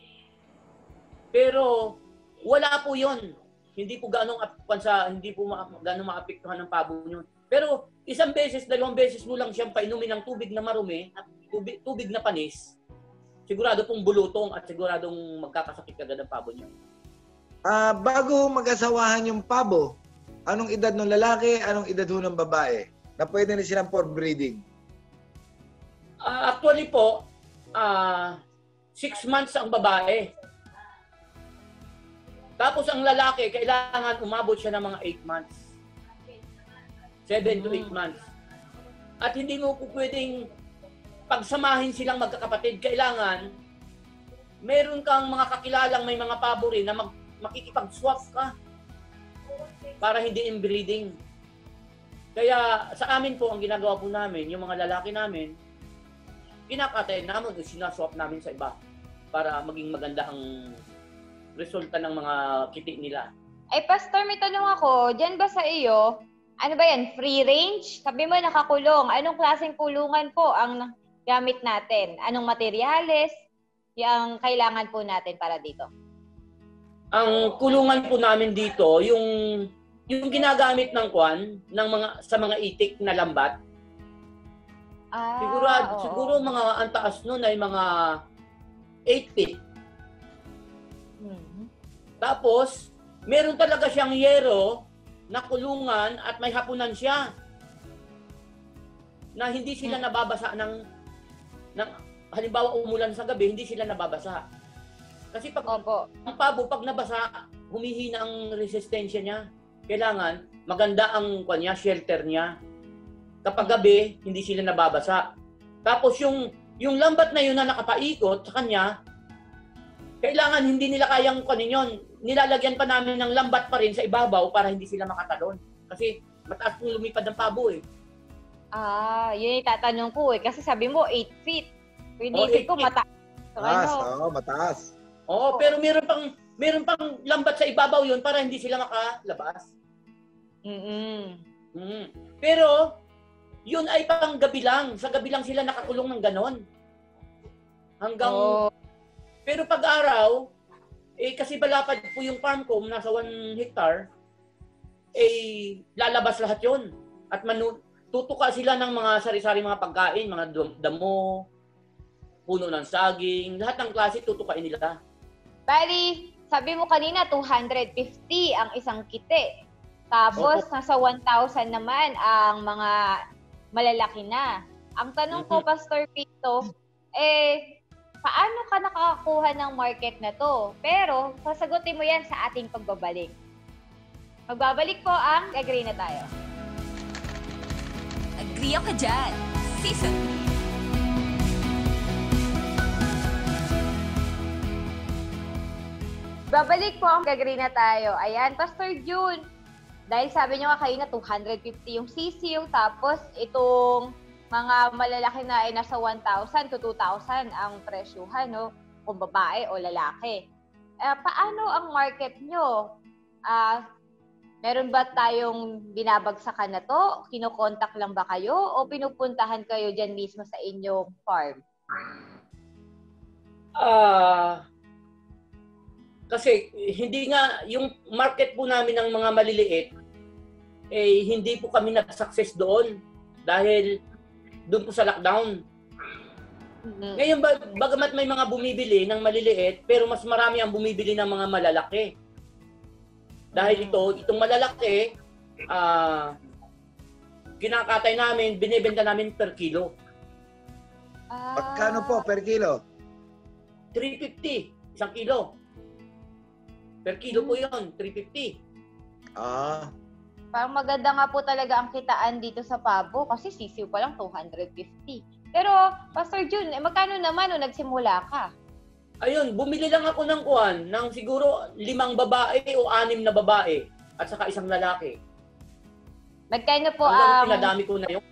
Pero wala po yon. Hindi po ganong sa hindi po ma, ganong maapektuhan ng pabo nyo. Pero isang beses, dalawang beses mo lang siyang painumin ng tubig na marumi at tubig, tubig na panis, sigurado pong bulutong at siguradong magkakasakit kagad ang pabo nyo. Ah, bago mag-asawahan yung pabo, anong edad ng lalaki, anong edad ho ng babae? Na pwede na silang for breeding? Uh, actually po, uh, six months ang babae. Tapos ang lalaki, kailangan umabot siya ng mga eight months. seven to eight months. At hindi mo po pwedeng pagsamahin silang magkakapatid. Kailangan, meron kang mga kakilalang may mga pabo rin na mag, makikipag-swap ka para hindi inbreeding. Kaya sa amin po, ang ginagawa po namin, yung mga lalaki namin, kinakatayin namin, sinaswap namin sa iba para maging maganda ang resulta ng mga kiti nila. Ay, Pastor, may tanong ako. Diyan ba sa iyo, ano ba yan, free range? Sabi mo nakakulong. Anong klaseng kulungan po ang gamit natin? Anong materyales yung kailangan po natin para dito? Ang kulungan po namin dito, yung yung ginagamit ng kwan ng mga sa mga itik na lambat. Ah, siguro oo. siguro mga ang taas noon ay mga eight feet. Hmm. Tapos meron talaga siyang yero na kulungan at may hapunan siya. Na hindi sila hmm. nababasa ng ng halimbawa umulan sa gabi, hindi sila nababasa. Kasi pag Opo. ang pabo pag nabasa, humihina ang resistensya niya. Kailangan maganda ang kanya, shelter niya. Kapag gabi, hindi sila nababasa. Tapos yung yung lambat na yun na nakapaikot sa kanya, kailangan hindi nila kayang kunin yun. Nilalagyan pa namin ng lambat pa rin sa ibabaw para hindi sila makatalon. Kasi mataas pong lumipad ng pabo eh. Ah, yun yung tatanong ko eh. Kasi sabi mo eight feet. Pwede Oh, ko mataas. So, Mataas, ano? oo, mataas. Oo, pero meron pang meron pang lambat sa ibabaw yun para hindi sila makalabas. Mm-mm. Mm. Pero yun ay pang gabi lang. Sa gabi lang sila nakakulong ng ganon. Hanggang Oh. pero pag araw, eh kasi balapad po yung farm ko, nasa one hectare, eh lalabas lahat yun. At manu tutuka sila ng mga sari-sari mga pagkain, mga damo, puno ng saging, lahat ng klase tutukain nila. Bali, sabi mo kanina two hundred fifty ang isang kite. Tapos Opo. nasa one thousand naman ang mga malalaki na. Ang tanong ko, Mhm. Pastor Pito, eh, paano ka nakakakuha ng market na to? Pero, sasagutin mo yan sa ating pagbabalik. Magbabalik po ang Agree na tayo. Agree ako dyan. Season three. Babalik po ang agree na tayo. Ayan, Pastor June. Dahil sabi niyo nga kayo na two hundred fifty yung sisiw, tapos itong mga malalaki na ay nasa one thousand to two thousand ang presyuhan, no? Kung babae o lalaki. Uh, paano ang market nyo? Uh, meron ba tayong binabagsakan na to? Kinokontak lang ba kayo? O pinupuntahan kayo dyan mismo sa inyong farm? Ah... Uh, kasi hindi nga, yung market po namin ng mga maliliit, eh hindi po kami nag-success doon dahil doon po sa lockdown. Mm-hmm. Ngayon, bagamat may mga bumibili ng maliliit, pero mas marami ang bumibili ng mga malalaki. Dahil ito, itong malalaki, ah, kinakatay namin, binibenta namin per kilo. Uh, Pagkano po per kilo? three fifty, isang kilo. Per kilo po yun, three fifty. Ah. Parang maganda nga po talaga ang kitaan dito sa pabo kasi sisiw pa lang two hundred fifty. Pero, Pastor June, eh, magkano naman nung nagsimula ka? Ayun, bumili lang ako ng kuwan ng siguro limang babae o anim na babae at saka isang lalaki. Magkano po ang... Um, pinadami ko na yun.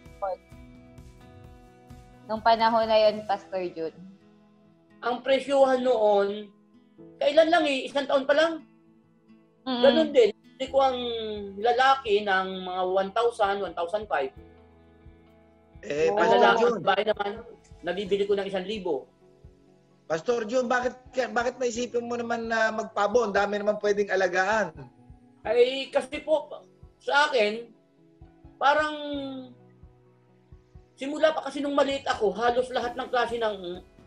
Nung panahon na yun, Pastor June? Ang presyuhan noon, kailan lang eh, isang taon pa lang. Mm-hmm. Ganun din. Hindi ko ang lalaki ng mga one thousand, one thousand five. Eh, oh. Pastor Lalaki, June. bahay naman, nabibili ko ng isang libo. Pastor June, bakit bakit naisipin mo naman na magpabo? Ang dami naman pwedeng alagaan. Ay, kasi po, sa akin, parang simula pa kasi nung maliit ako, halos lahat ng klase ng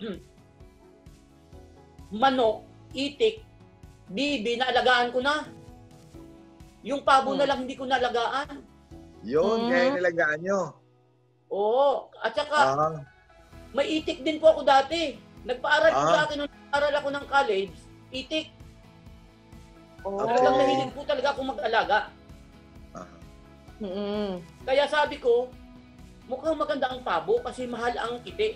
manok, itik, bibi, naalagaan ko na. Yung pabo hmm. na lang hindi ko naalagaan. Yun, hmm. kaya nilagaan nyo. Oo. At saka, uh-huh. may itik din po ako dati. Nagpaaral uh-huh. po sa akin nung nag-aaral ako ng college, itik. Oh. Talagang nahilig po talaga akong mag-alaga. Uh-huh. Mm-hmm. Kaya sabi ko, mukhang maganda ang pabo kasi mahal ang kiti.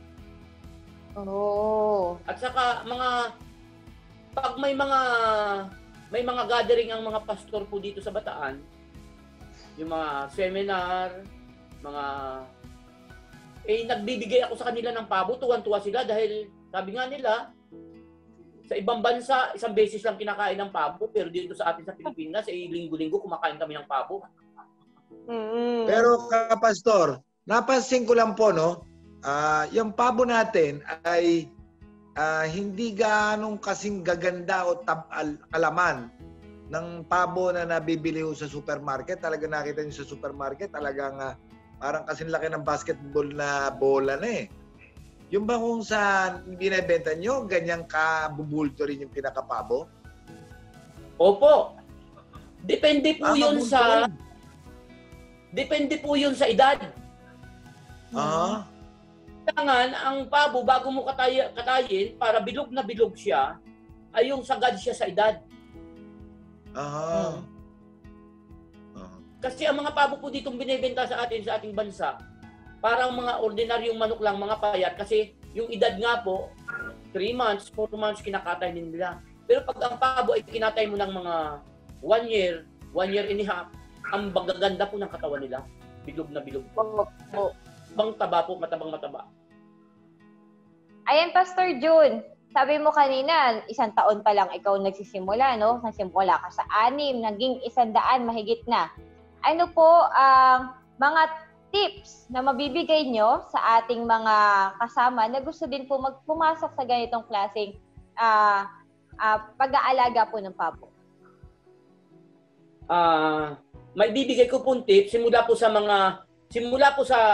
Oh. At saka mga pag may mga may mga gathering ang mga pastor po dito sa Bataan, yung mga seminar, mga eh nagbibigay ako sa kanila ng pabo, tuwan-tuwa sila dahil sabi nga nila sa ibang bansa isang beses lang kinakain ng pabo pero dito sa atin sa Pilipinas eh linggo-linggo kumakain kami ng pabo. Mm-hmm. Pero kapastor, napansin ko lang po no, Uh, yung pabo natin ay uh, hindi ganong kasing gaganda o tab- kalaman ng pabo na nabibili ho sa supermarket. Talaga nakita nyo sa supermarket, talagang uh, parang kasing laki ng basketball na bola na eh. Yung ba kung sa binibenta nyo, ganyang kabubulto rin yung pinakapabo? Opo. Depende po ah, yun sa... Rin. Depende po yun sa edad. Ah. Uh-huh. Kailangan ang pabo bago mo katay katayin para bilog na bilog siya ay yung sagad siya sa edad. Aha. Uh-huh. Kasi ang mga pabo po ditong binebenta sa atin sa ating bansa, parang mga ordinaryong manok lang, mga payat kasi yung edad nga po three months, four months kinakatay din nila. Pero pag ang pabo ay kinatay mo ng mga one year, one year and a half, ang bagaganda po ng katawan nila. Bilog na bilog po. Oh. Bang taba po, matabang mataba. Ayan, Pastor June, sabi mo kanina, isang taon pa lang ikaw nagsisimula, no? Nagsimula ka sa anim, naging isang daan, mahigit na. Ano po ang uh, mga tips na mabibigay nyo sa ating mga kasama na gusto din po magpumasok sa ganitong klaseng uh, uh, pag-aalaga po ng pabo? Ah, uh, may bibigay ko pong tips simula po sa mga simula po sa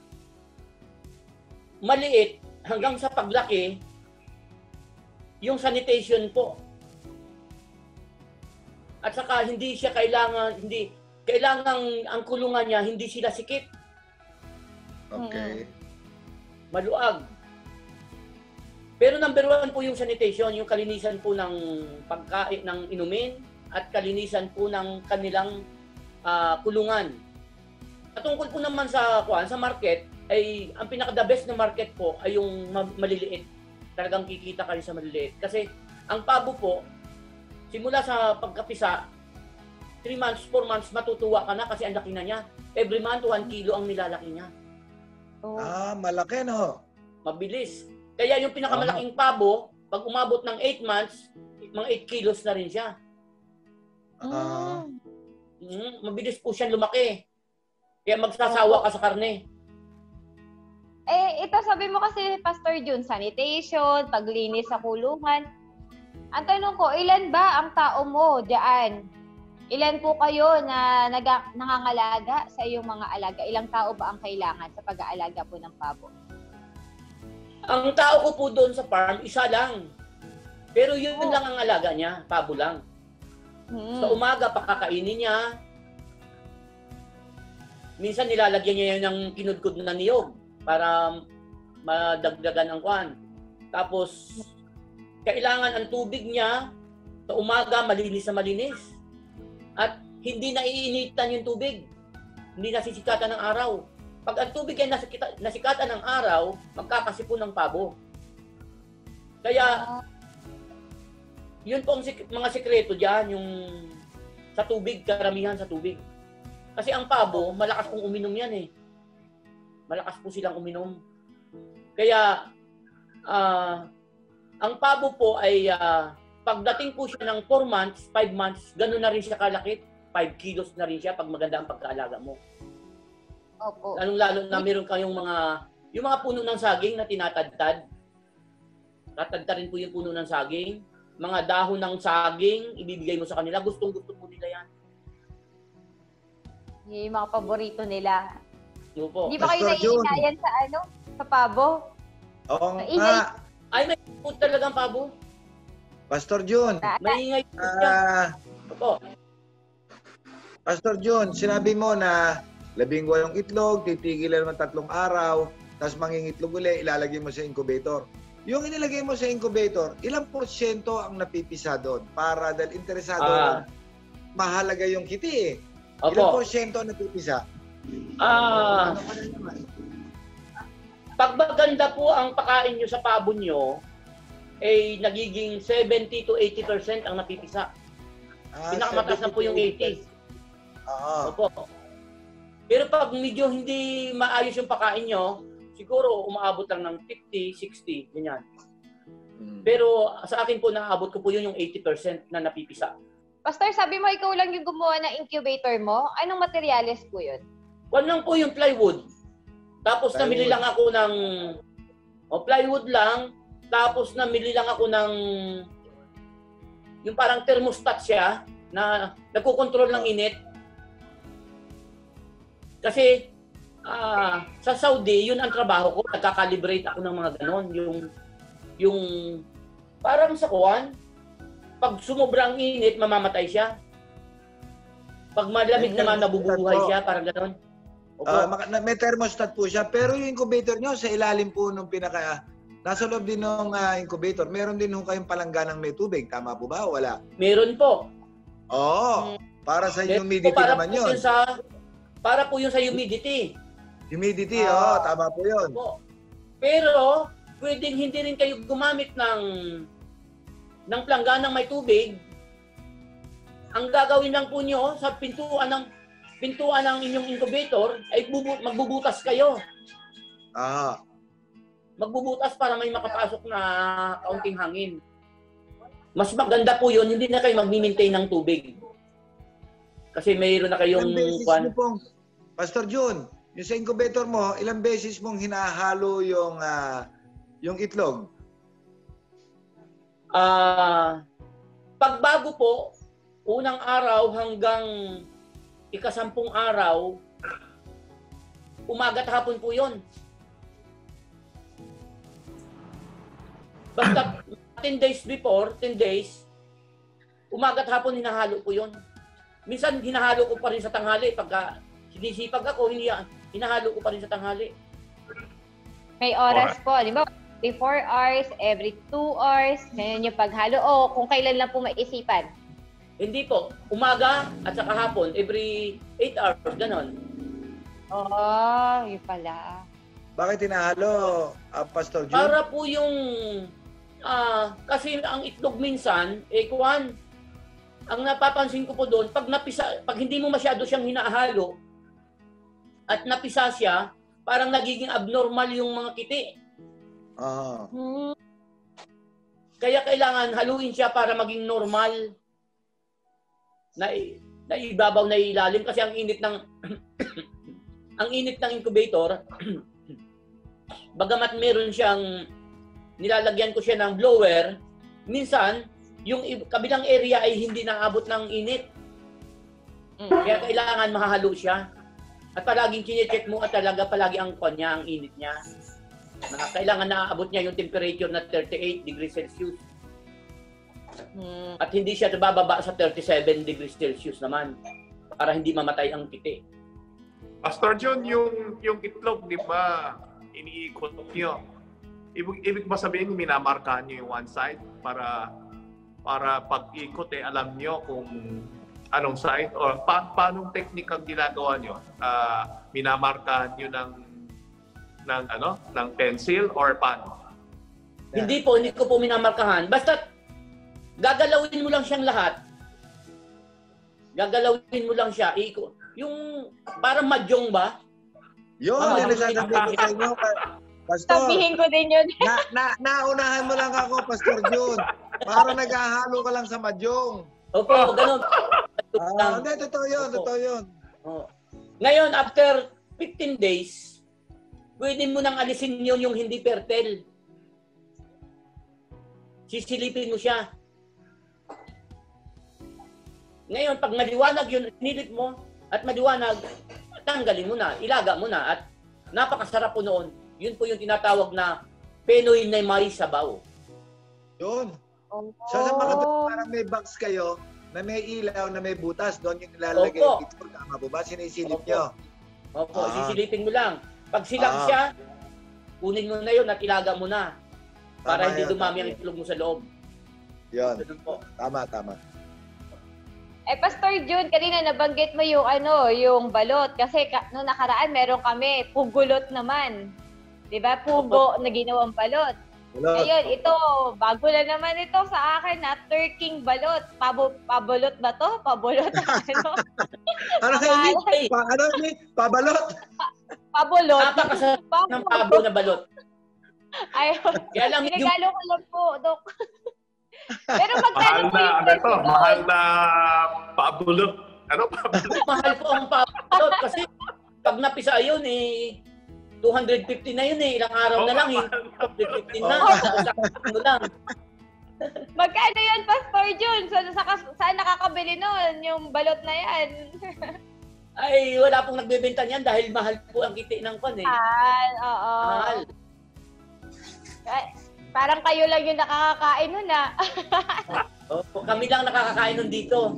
maliit hanggang sa paglaki, yung sanitation po. At saka hindi siya kailangan, hindi, kailangan ang kulungan niya, hindi sila sikip. Okay. Maluag. Pero number one po yung sanitation, yung kalinisan po ng pagkain, ng inumin, at kalinisan po ng kanilang uh, kulungan. Tungkol po naman sa kuan sa market ay ang pinaka the best na market po ay yung ma- maliliit. Talagang kikita kayo sa maliliit kasi ang pabo po simula sa pagkapisa three months, four months matutuwa ka na kasi ang laki na niya. Every month one kilo ang nilalaki niya. Oh. Ah, malaki no. Mabilis. Kaya yung pinakamalaking pabo pag umabot ng eight months, mga eight kilos na rin siya. Ah. Mm, mabilis po siya lumaki. Kaya magsasawa ka sa karne. Eh, ito sabi mo kasi, Pastor Jun, sanitation, paglinis sa kulungan. Ang tanong ko, ilan ba ang tao mo diyan? Ilan po kayo na nag- nangangalaga sa iyong mga alaga? Ilang tao ba ang kailangan sa pag-aalaga po ng pabo? Ang tao ko po doon sa farm, isa lang. Pero yun Oh. lang ang alaga niya, pabo lang. Hmm. Sa umaga, pakakainin niya. Minsan nilalagyan niya yun ng kinudkod na niyog para madagdagan ang kwan. Tapos, kailangan ang tubig niya sa umaga malinis na malinis. At hindi na iinitan yung tubig. Hindi nasisikatan ng araw. Pag ang tubig ay nasikita, nasikatan ng araw, magkakasipon ng pabo. Kaya, yun po ang sik- mga sikreto dyan, yung sa tubig, karamihan sa tubig. Kasi ang pabo, malakas pong uminom yan eh. Malakas po silang uminom. Kaya, ah, ang pabo po ay, ah, pagdating po siya ng four months, five months, gano'n na rin siya kalaki. five kilos na rin siya pag maganda ang pagkaalaga mo. Opo. Lalong-lalo na meron kayong mga, yung mga puno ng saging na tinatadtad. Tatadtarin po yung puno ng saging. Mga dahon ng saging, ibibigay mo sa kanila. Gustong-gusto po nila yan. Yung mga paborito nila. Yun po. Hindi ba kayo Pastor Jun. naiinayan sa ano? Sa pabo? Oo Maingay. nga. Ay, may po talagang pabo. Pastor Jun. Maingay po siya. Ah, Opo. Pastor Jun, sinabi mo na labing walong itlog, titigilan mo tatlong araw, tapos mangingitlog uli, ilalagay mo sa incubator. Yung inilagay mo sa incubator, ilang porsyento ang napipisa doon? Para dahil interesado, Ah. mahalaga yung kiti eh. Opo. Ilang porsyento ang napipisa? Ah, Ano ka na naman? pag maganda po ang pakain nyo sa pabo nyo, ay nagiging seventy to eighty percent ang napipisa. Ah, Pinakamataas na po yung eighty. Oo. Opo. Pero pag medyo hindi maayos yung pakain nyo, siguro umaabot lang ng fifty, sixty, ganyan. Hmm. Pero sa akin po, naaabot ko po yun yung eighty percent na napipisa. Pastor, sabi mo ikaw lang yung gumawa ng incubator mo. Anong materyales po yun? One lang po yung plywood. Tapos Plywood. namili lang ako ng o plywood lang. Tapos namili lang ako ng yung parang thermostat siya na nagkokontrol ng init. Kasi ah, sa Saudi, yun ang trabaho ko. Nagkakalibrate ako ng mga ganon. Yung, yung parang sa kuwan, pag sumubrang init, mamamatay siya. Pag malamig naman, nabubuhay siya. Parang ganon. Opo. Ah, maka- na- may thermostat po siya, pero yung incubator nyo, sa ilalim po nung pinaka, nasa loob din ng incubator, meron din ho kayong palangganang may tubig. Tama po ba o wala? Meron po. Oo. Para sa Meron humidity po, para naman po yun. yun sa, para po yun sa humidity. Humidity, Ah. oo. Tama po yun. Po. Pero, pwedeng hindi rin kayo gumamit ng ng plangganang may tubig. Ang gagawin lang po nyo sa pintuan ng pintuan ng inyong incubator ay bubu- magbubutas kayo. Ah. Magbubutas para may makapasok na kaunting hangin. Mas maganda po yun, hindi na kayo mag-maintain ng tubig. Kasi mayroon na kayong Ilang beses kwan. mo pong, Pastor Jun, yung sa incubator mo, ilang beses mong hinahalo yung ah, yung itlog? Ah, pagbago po, unang araw hanggang ikasampung araw, umaga at hapon po yun. Basta ten days before, ten days, umaga at hapon hinahalo po yun. Minsan hinahalo ko pa rin sa tanghali. Pagka sinisipag ako, hiniha- hinahalo ko pa rin sa tanghali. May oras po, di ba? Every four hours, every two hours, ganyan yung paghalo. O kung kailan lang po maisipan. Hindi po. Umaga at saka hapon, every eight hours, ganon. Oh, yun pala. Bakit tinahalo, uh, Pastor Jun? Para po yung, ah, kasi ang itlog minsan, eh kuwan, ang napapansin ko po doon, pag napisa, pag hindi mo masyado siyang hinahalo, at napisa siya, parang nagiging abnormal yung mga kiti. Ah. Hmm. Kaya kailangan haluin siya para maging normal. Na, na ibabaw na ilalim kasi ang init ng ang init ng incubator bagamat meron siyang nilalagyan ko siya ng blower, minsan yung kabilang area ay hindi naabot ng init. Kaya kailangan mahahalo siya. At palaging chine-check mo at talaga palagi ang kanya, ang init niya. Na kailangan naabot niya yung temperature na thirty-eight degrees Celsius. Hmm. At hindi siya bababa sa thirty-seven degrees Celsius naman para hindi mamatay ang kiti. Pastor John, yung yung itlog, di ba, iniikot niyo. Ibig, ibig ba sabihin minamarkahan niyo yung one side para para pag-ikot eh alam niyo kung anong side or pa paanong technique ang ginagawa niyo? Uh, minamarkahan niyo ng ng ano, ng pencil or paano? Yeah. Hindi po, hindi ko po minamarkahan. Basta gagalawin mo lang siyang lahat. Gagalawin mo lang siya. Iko. Yung parang madyong ba? Yun, ah, yun ang sasabihin ko sa inyo. Pastor, sabihin ko din yun. na, na, naunahan mo lang ako, Pastor Jun. Parang naghahalo ka lang sa madyong. Opo, ganun. Ah, hindi, totoo yun, Opo. totoo yun. Oh. Ngayon, after fifteen days, pwede mo nang alisin yun yung hindi fertile. Sisilipin mo siya. Ngayon, pag maliwanag yun, nilip mo, at maliwanag, tanggalin mo na, ilaga mo na, at napakasarap po noon. Yun po yung tinatawag na Penoy na may sabaw. Yun. Oh. So, sa mga parang may box kayo, na may ilaw, na may butas, doon yung nilalagay yung picture. Tama po ba? Sinisilip Opo. nyo? Opo, Ah. sisilipin mo lang. Pag silang Ah. siya, kunin mo na yun at ilaga mo na. Para Tama hindi yun, dumami tama ang yun. itlog mo sa loob. Yun. Ganun po. Tama, tama. Eh, Pastor Jun, kanina nabanggit mo yung ano, yung balot. Kasi ka, noong nakaraan, meron kami pugulot naman. Diba? Pugo na ginawang balot. Balot. Ngayon, ito, bago na naman ito sa akin na turking balot. Pabo, pabalot ba to? Pabalot? ano? Ano Pangalan? yun? Pa, ano yun? Pabalot? Pabalot. Napakasarap ng pabo na balot. Ayun. Kaya lang, yung- Pinagalo ko lang po, Dok. Pero Mahal magkano po na, yung ano presyo to, doon? mahal na pabulot. Ano pabulot? Mahal po ang pabalot kasi pag napisa yun eh, two hundred fifty na yun eh. Ilang araw na lang eh. two hundred fifty na. Ano lang. Magkano yun, Pastor Jun? Sa, sa, saan nakakabili nun? Yung balot na yan? Ay, wala pong nagbebenta niyan dahil mahal po ang kiti ng kon eh. Mahal, oo. Mahal. Ay, parang kayo lang yung nakakakain nun ah. Opo, kami lang nakakakain nun dito.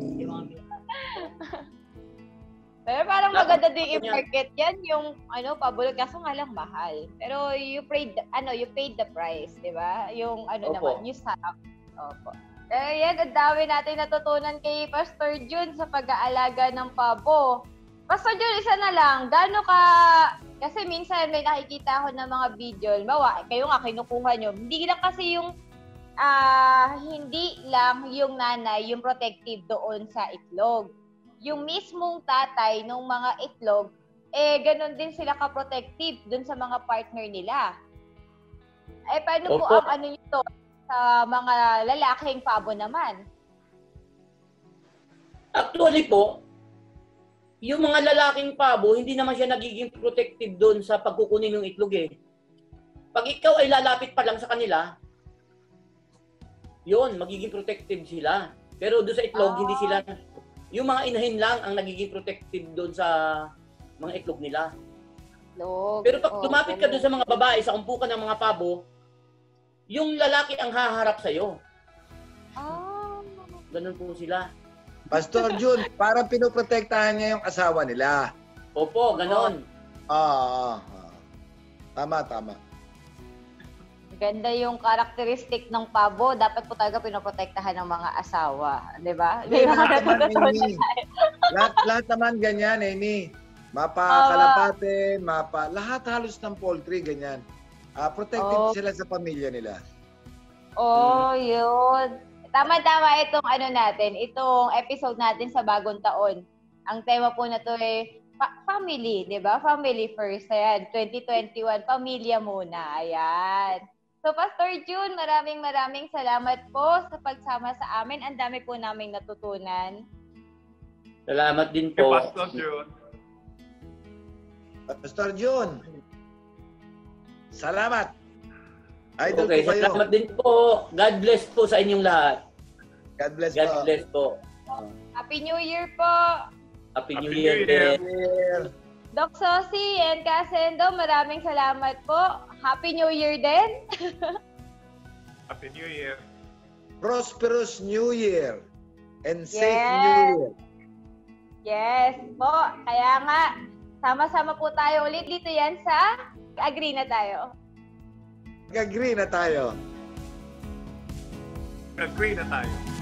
Pero parang Ako, maganda din ako niya. i-market yan, yung ano, pabulot, kaso nga lang mahal. Pero you paid, ano, you paid the price, di ba? Yung ano Opo. naman, yung sarap. Opo. Eh, yan, ang dami natin natutunan kay Pastor Jun sa pag-aalaga ng pabo. Pastor Jun, isa na lang, gaano ka, kasi minsan may nakikita ako ng mga video, bawa, kayo nga kinukuha nyo, hindi lang kasi yung, ah, hindi lang yung nanay, yung protective doon sa itlog. Yung mismong tatay ng mga itlog, eh, ganun din sila ka-protective dun sa mga partner nila. Eh, paano po Opo. ang ano nito sa mga lalaking pabo naman? Actually po, yung mga lalaking pabo, hindi naman siya nagiging protective doon sa pagkukunin ng itlog eh. Pag ikaw ay lalapit pa lang sa kanila, yun, magiging protective sila. Pero doon sa itlog, Ah. hindi sila, yung mga inahin lang ang nagiging protective doon sa mga itlog nila. Itlog. Pero pag Oh, lumapit ka ganun. doon sa mga babae, sa umpukan ng mga pabo, yung lalaki ang haharap sa'yo. Ah. Ganun po sila. Pastor Jun, parang pinoprotektahan niya yung asawa nila. Opo, ganon. Ah, ah, ah. Tama, tama. Ganda yung karakteristik ng pabo. Dapat po talaga pinoprotektahan ng mga asawa. Di ba? Hindi, May mga lahat naman, natutunan Amy. tayo. Lahat, lahat naman ganyan, Amy. Mapa Oo. kalapate, mapa, lahat halos ng poultry, ganyan. Ah, protected Oo. sila sa pamilya nila. Oh, yun. Tama-tama itong ano natin, itong episode natin sa bagong taon. Ang tema po na to ay fa- family, di ba? Family first. Ayan, twenty twenty-one, pamilya muna. Ayan. So, Pastor June, maraming maraming salamat po sa pagsama sa amin. Ang dami po naming natutunan. Salamat din Kay po. Pastor June. Pastor June, salamat. Idol Okay, ko kayo. salamat din po. God bless po sa inyong lahat. God bless God po. bless po. Happy New Year po! Happy New Happy Year New Year. din. Doc Sosi and Casendo, maraming salamat po. Happy New Year din. Happy New Year. Prosperous New Year and safe Yes. New Year. Yes po. Kaya nga, sama-sama po tayo ulit dito yan sa Agree na tayo. Mag-agree na tayo. Agree na tayo.